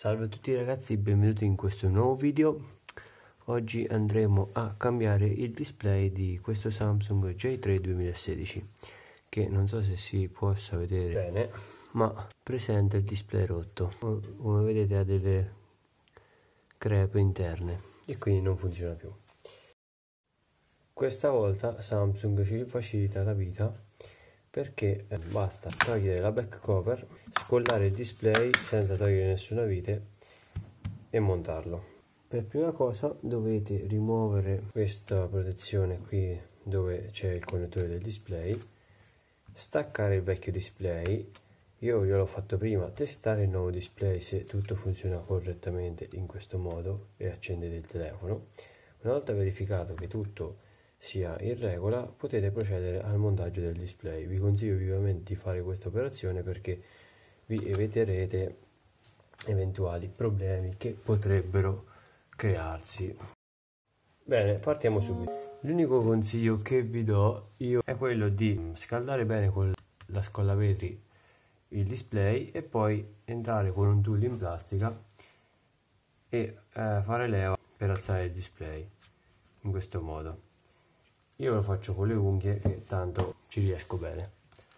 Salve a tutti ragazzi, benvenuti in questo nuovo video. Oggi andremo a cambiare il display di questo Samsung J3 2016 che non so se si possa vedere bene, ma presenta il display rotto. Come vedete ha delle crepe interne e quindi non funziona più. Questa volta Samsung ci facilita la vita perché basta togliere la back cover, scollare il display senza togliere nessuna vite e montarlo. Per prima cosa dovete rimuovere questa protezione qui dove c'è il connettore del display, staccare il vecchio display. Io già l'ho fatto prima, testare il nuovo display se tutto funziona correttamente in questo modo e accendete il telefono. Una volta verificato che tutto sia in regola, potete procedere al montaggio del display. Vi consiglio vivamente di fare questa operazione perché vi eviterete eventuali problemi che potrebbero crearsi. Bene, partiamo subito. L'unico consiglio che vi do io è quello di scaldare bene con la scollavetri il display e poi entrare con un tool in plastica e fare leva per alzare il display in questo modo. Io lo faccio con le unghie che tanto ci riesco bene.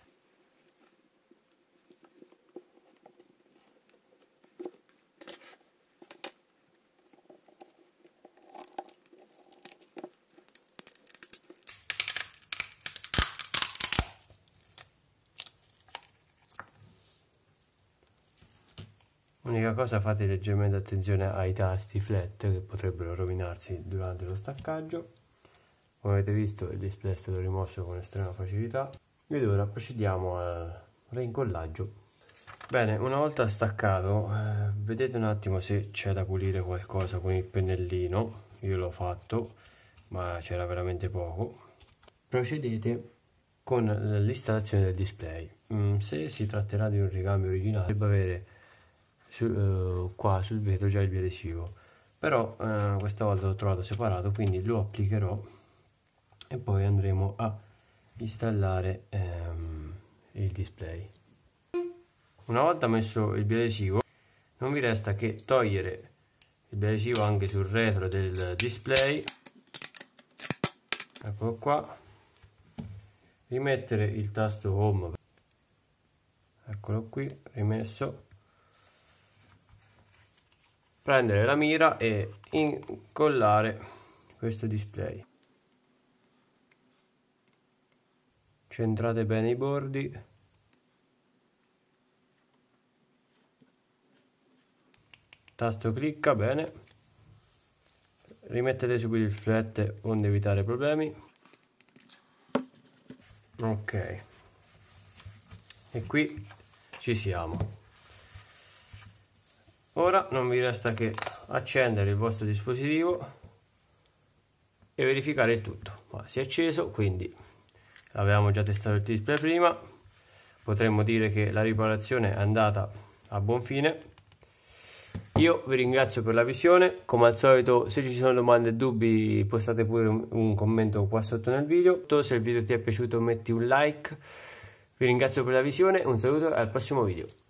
Unica cosa, fate leggermente attenzione ai tasti flat che potrebbero rovinarsi durante lo staccaggio. Come avete visto il display è stato rimosso con estrema facilità ed ora procediamo al reincollaggio. Bene, una volta staccato vedete un attimo se c'è da pulire qualcosa con il pennellino. Io l'ho fatto ma c'era veramente poco. Procedete con l'installazione del display. Se si tratterà di un ricambio originale dovrebbe avere qua sul vetro già il biadesivo, però questa volta l'ho trovato separato, quindi lo applicherò e poi andremo a installare il display. Una volta messo il biadesivo non vi resta che togliere il biadesivo anche sul retro del display, eccolo qua, rimettere il tasto home, eccolo qui rimesso, prendere la mira e incollare questo display. Centrate bene i bordi, tasto clicca, bene, rimettete subito il flat onde evitare problemi. Ok, e qui ci siamo. Ora non vi resta che accendere il vostro dispositivo e verificare il tutto. Ma si è acceso, quindi avevamo già testato il display prima, potremmo dire che la riparazione è andata a buon fine. Io vi ringrazio per la visione, come al solito se ci sono domande e dubbi postate pure un commento qua sotto nel video. Se il video ti è piaciuto metti un like, vi ringrazio per la visione, un saluto e al prossimo video.